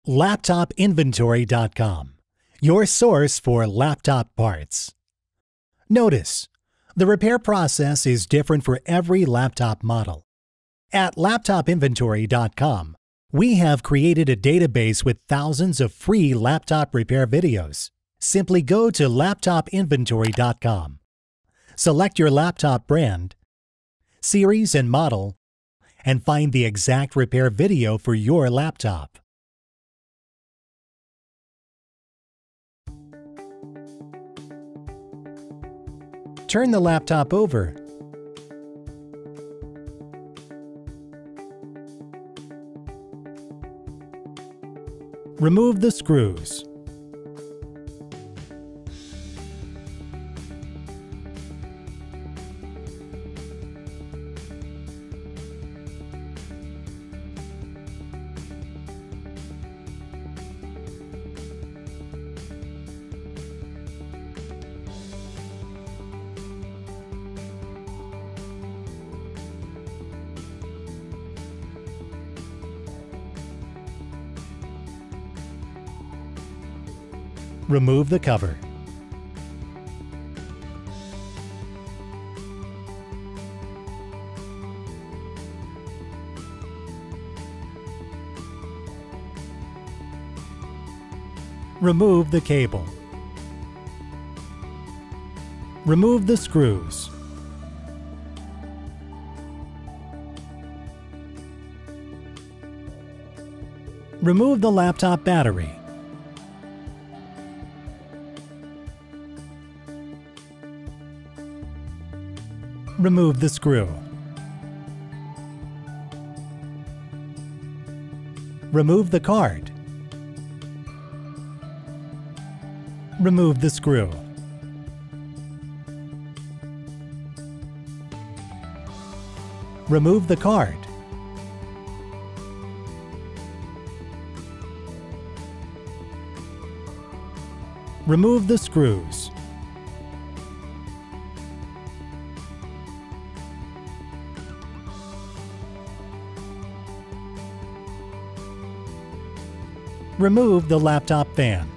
LaptopInventory.com, your source for laptop parts. Notice, the repair process is different for every laptop model. At LaptopInventory.com, we have created a database with thousands of free laptop repair videos. Simply go to LaptopInventory.com, select your laptop brand, series and model, and find the exact repair video for your laptop. Turn the laptop over. Remove the screws. Remove the cover. Remove the cable. Remove the screws. Remove the laptop battery. Remove the screw. Remove the card. Remove the screw. Remove the card. Remove the screws. Remove the laptop fan.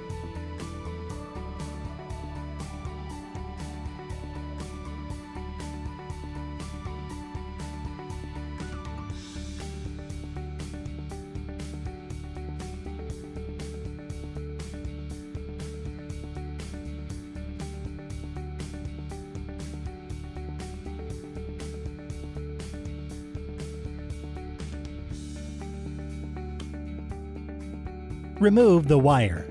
Remove the wire.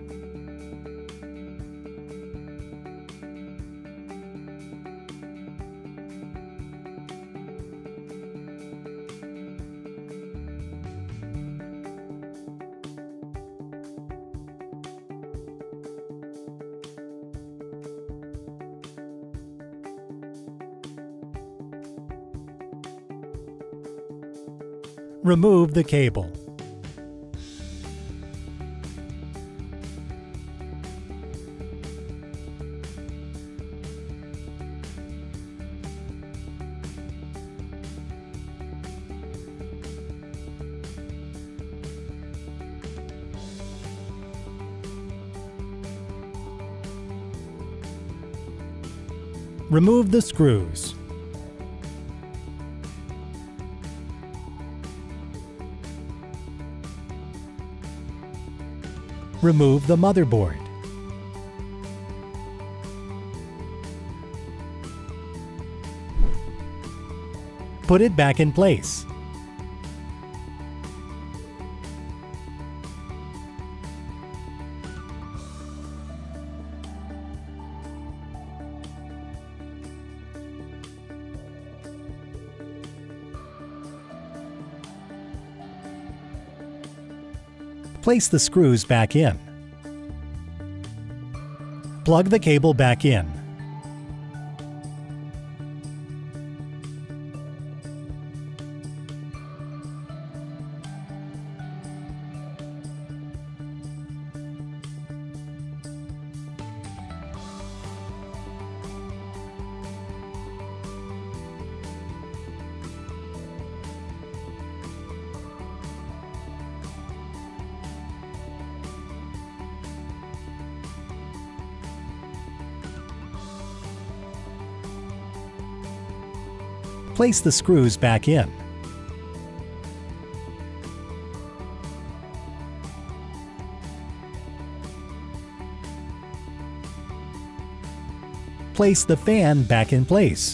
Remove the cable. Remove the screws. Remove the motherboard. Put it back in place. Place the screws back in. Plug the cable back in. Place the screws back in. Place the fan back in place.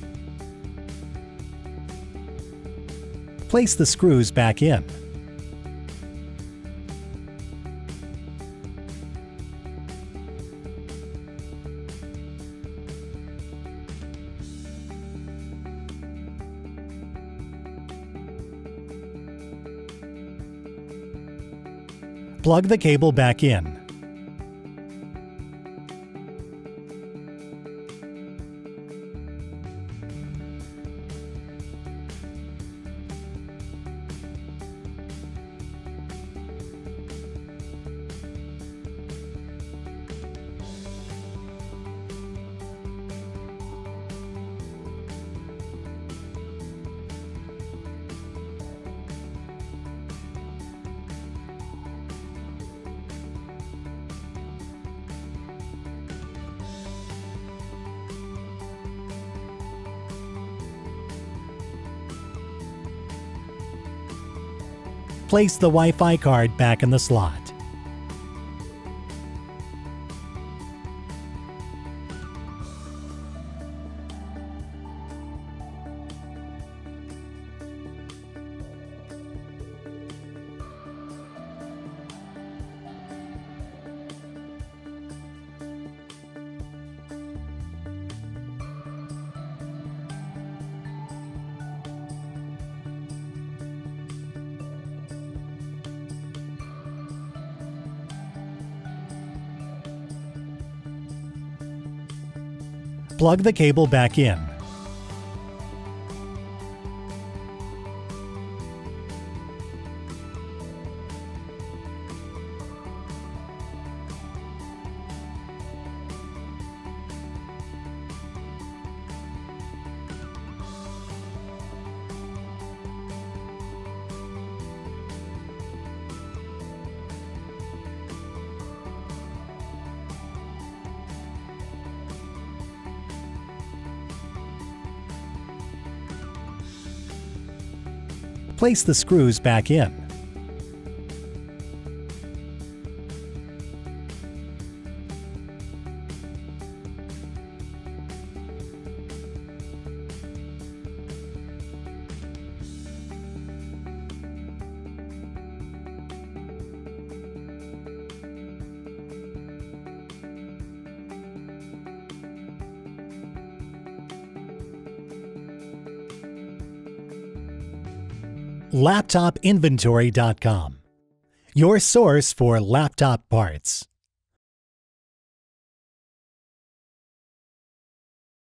Place the screws back in. Plug the cable back in. Place the Wi-Fi card back in the slot. Plug the cable back in. Place the screws back in. LaptopInventory.com, your source for laptop parts.